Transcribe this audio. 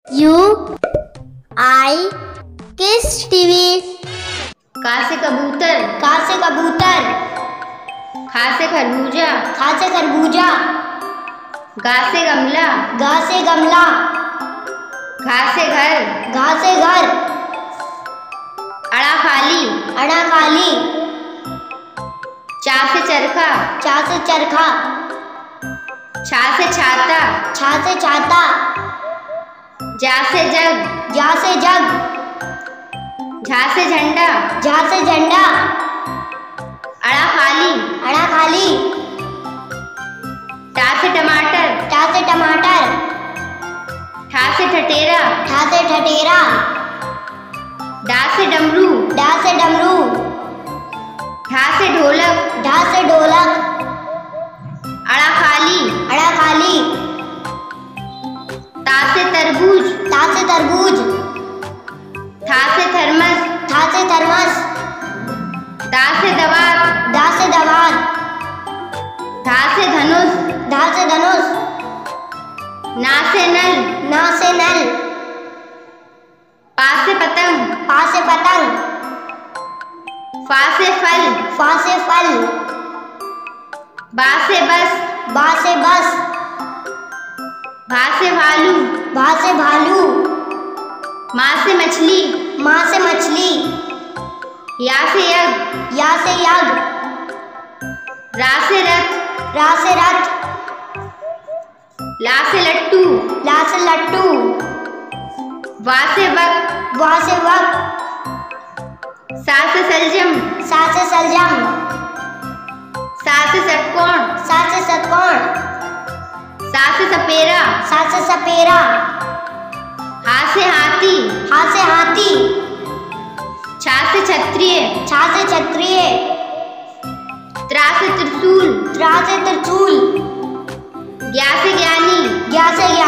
You आई किस TV. का से कबूतर। का से कबूतर। खा से खरबूजा। खा से खरबूजा। गा से गमला। गा से गमला। घा से घर। घा से घर। अड़ा खाली। अड़ा खाली। चा से चरखा। चा से चरखा। छा से छाता। छा से छाता। जा से जग। जा से जग। झा से झंडा। झा से झंडा। अड़ा खाली। अड़ा खाली। टा से टमाटर। टा से टमाटर। ठा से ठठेरा। ठा से ठठेरा। डा से डमरू। डा से डमरू। ढा से ढोलक। ढा से ढोलक। अड़ा खाली। अड़ा खाली। ता से तरबूज। ता से तरबूज। था से थर्मस। था से थर्मस। दा से दवात। दा से दवात। धा से धनुष। धा से धनुष। ना से नल। ना से नल। पा से पतंग। पा से पतंग। फा से फल। फा से फल। बा से बस। बा से बस। भा से भालू। भा से भालू। माँ से मछली। माँ से मछली। या से यज्ञ। या से यज्ञ। रा से रथ। रा से रथ। ला से लट्टू। ला से लट्टू। वा से वक। वा से वक। सा से सलजम। सा से सलजम। सा से षटकोण। सा से षटकोण। सा से सपेरा। सा से सपेरा। हा से हाथी। हा से हाथी। छा से क्षत्रिय। छा से क्षत्रिय। त्रा से त्रिशूल। त्रा से त्रिशूल। ज्ञा से ज्ञानी। ज्ञा से